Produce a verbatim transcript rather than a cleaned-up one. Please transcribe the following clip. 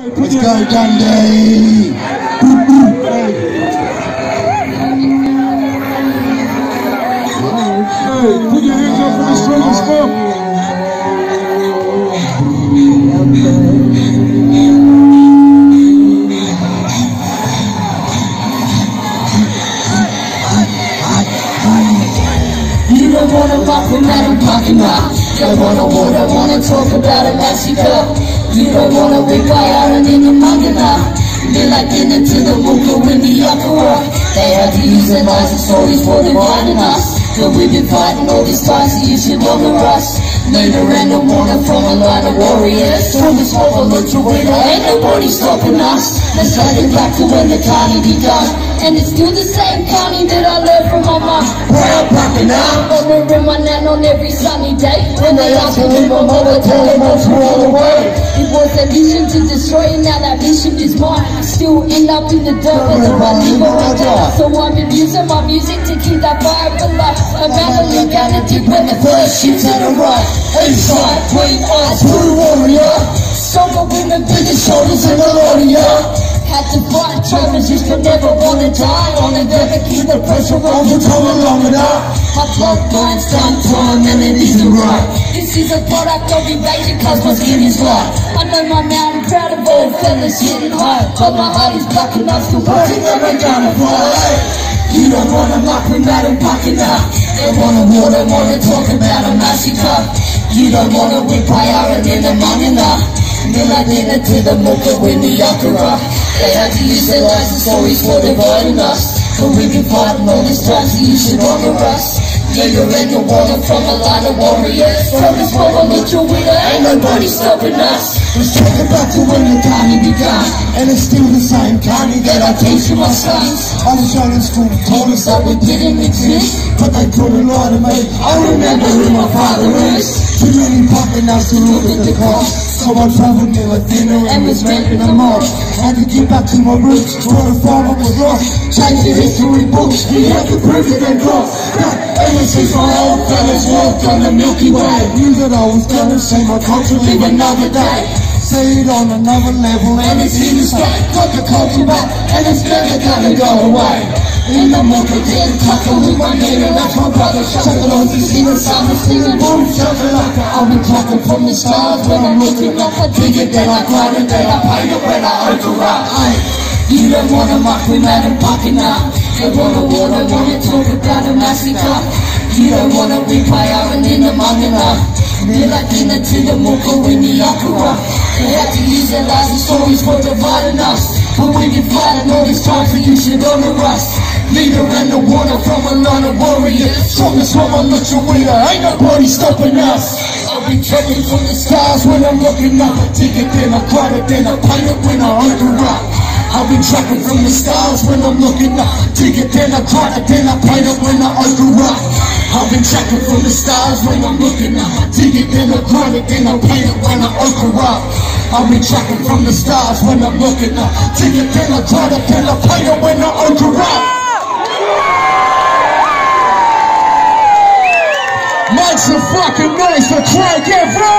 Let's go, DENNI! Hey, put your hands up for the strongest man. You don't wanna rock with Madam Talking Rock. Don't wanna wanna wanna talk about a massacre. You don't wanna whip out and in the mangana. Be like dinner to the Muka in the Yakura. They had to use their lies and stories for dividing us. But we've been fighting all these times, so you should honor us. Made a random warner from a line of warriors. From this whole look to where there ain't nobody stopping us. Let's let it back to when the carny be done. And it's still the same carny that I learned from my mom. Proud popping up, honoring my nan on every sunny day. When they ask me my mother, tell them all to roll away. It was a mission to destroy, and now that mission is mine. Still end up in the dirt, whether I live or I die. So I'm abusing my music to keep that fire alive. I'm out to look at it deep when the first shit's at the right. Inside, green eyes, blue warrior. Stronger women, bigger shoulders and a warrior. Had to fight challenges, but never wanna die. On the never keep the pressure on the tongue long enough. My blood burns sometime and it isn't right. This is a product of invasion cause my skin is light. I know my mountain proud of all fellas hitting high. But my heart is black enough to watch it never gonna fly. You don't wanna muck with Madam Pucking up. They wanna war, they wanna talk about a massacre. You don't wanna whip fire and in the mangana. Then I did it to the Muka in the Yakura. They had to use their lies and stories for dividing us. But we've been fighting all this time, so you should honor us. Nigger and the water from a line of warriors. From this world, I'm not your winner, ain't nobody stopping us. Let's take it back to when the carny began. And it's still the same carny that I teach to my sons. I was young in school, told us that we didn't exist. But they couldn't lie to me, I remember who my father is. Too many popping us to look at the cost. So I travelled near a dinner and was making a mob. Had to get back to my roots, where the farmer was lost. Change the history books, we had to prove it and cross. Ever since my old fellas walked on the Milky Way, knew that I was gonna see my culture live another day. See it on another level and it's here to stay. Got the culture back and it's never gonna go away. In the Muka den, tucker with my nigga, that's my brother. Chuckle on to see the sun, the singing boom, shuffle like I'll be talking from the stars when I'm looking up. I dig it, then I grind it, then I paint it when I override. You don't wanna muck with Madam Pucking up. They wanna war, they wanna talk about a massacre. You don't wanna whip fire and in the mangana. They're like dinner to the Muka in the Yakura. They had to use their lies and stories for dividing us. But we've been fighting all this time, so you should honor us. Leader and the water from a line of warriors. Strongest one, I'm not your winner, ain't nobody stopping us. I'll be checking from the stars when I'm looking up. I dig it, then I grind it, then I paint it when I override. I've been tracking from the stars when I'm looking up. Dig it, then I grind it, then I paint it when I override. I've been tracking from the stars when I'm looking up. Dig it, then I grind it, then I paint it when I override. I've been tracking from the stars when I'm looking up. Dig it, then I grind it, then I paint it when I override. Make some fucking noise for Craig Everett!